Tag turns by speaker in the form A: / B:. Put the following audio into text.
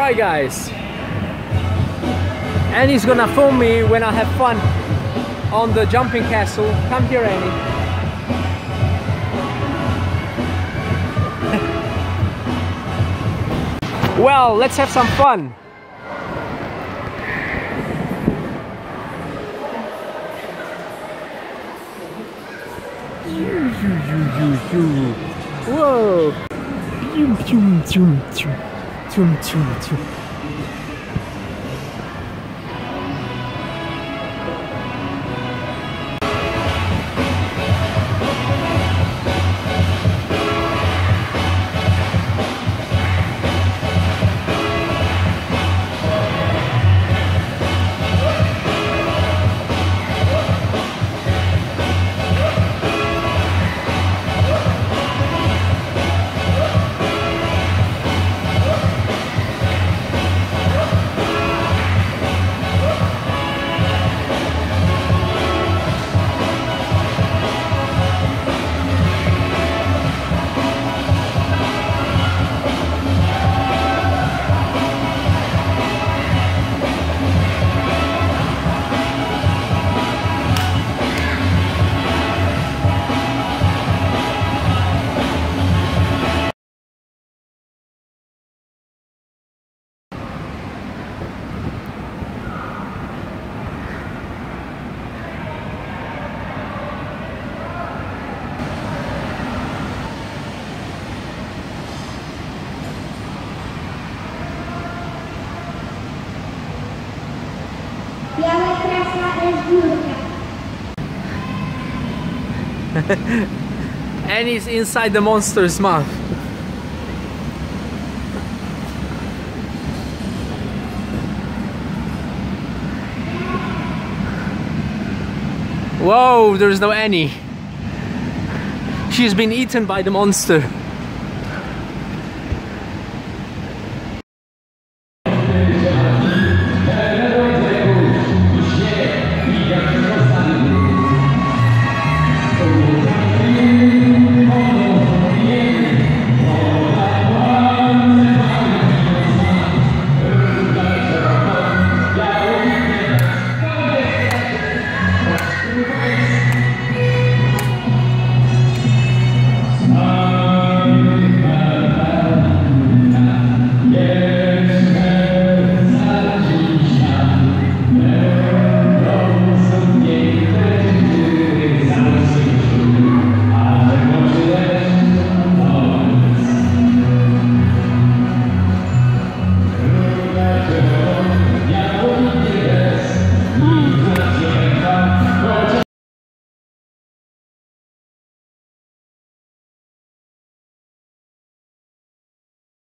A: Hi guys, Annie's gonna film me when I have fun on the jumping castle. Come here, Annie. Well, let's have some fun. Whoa! And he's inside the monster's mouth. Whoa, there's no Annie. She's been eaten by the monster.